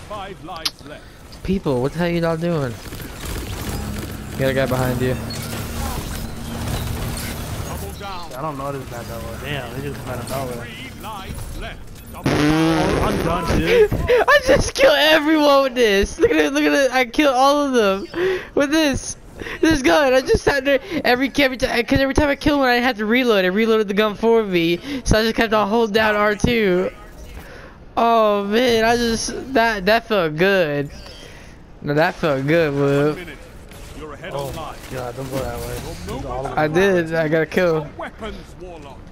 5 lives left. People, what the hell are y'all doing? Got a guy behind you. Double down. I don't know this guy that well. Damn, they just come out of nowhere. 3 lives left. Oh, I'm done, dude. I just killed everyone with this. Look at it, look at it. I killed all of them with this gun. I just sat there every time I killed one, I had to reload. It reloaded the gun for me, so I just kept on holding down R2. Oh man, that felt good. No, that felt good, 1 Whoop. minute. You're ahead Oh of my line. god, don't go that way. Your All of I them. did. I got a kill. Weapons, Warlock.